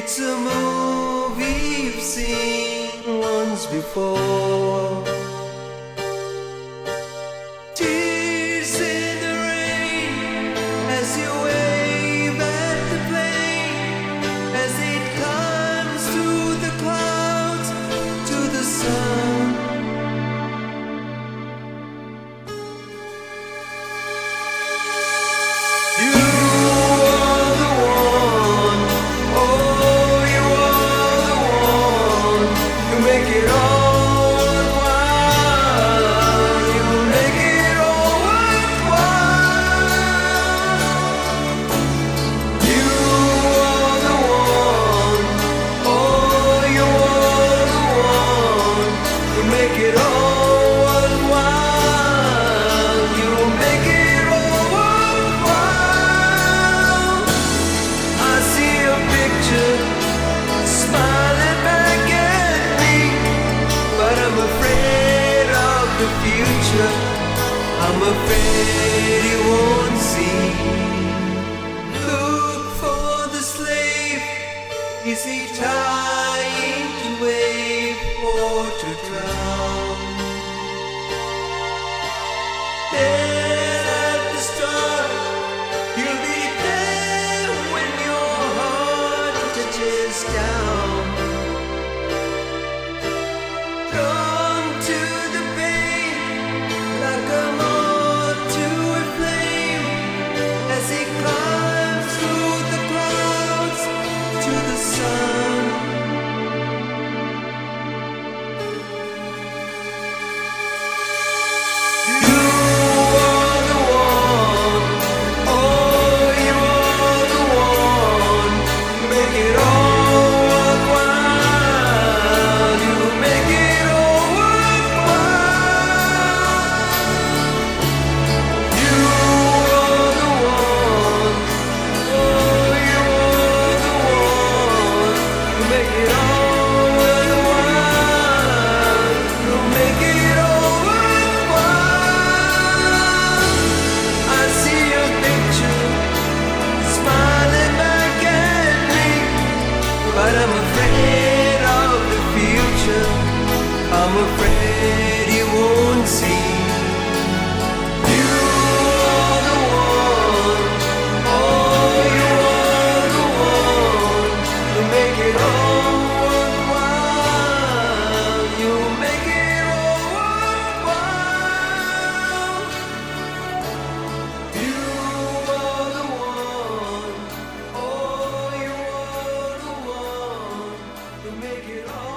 It's a movie you've seen once before. Tears in the rain as you wave at the plane, as it climbs through the clouds to the sun. You are the one, oh, you are the one. You make it all worthwhile. You make it all worthwhile. You are the one, oh, you are the one. You make it all worthwhile. You make it all worthwhile. I see your picture smiling back at me, but I'm afraid of the future. I'm afraid you won't see. Look for the slave. Is he trying to wave or to drown? There at the start, you'll be there when your heart touches down. Drawn to the pain like a moth to a flame, as it climbs through the clouds to the sun. You are the one, oh, you are the one. You make it all worthwhile. You make it all worthwhile. You are the one, oh, you are the one. You make it all worthwhile. You make it all worthwhile. I see your picture smiling back at me, but I'm afraid of the future. I'm afraid you won't see. You are the one, oh, you are the one. You make it all worthwhile. You make it all worthwhile. You are the one, oh, you are the one. You make it all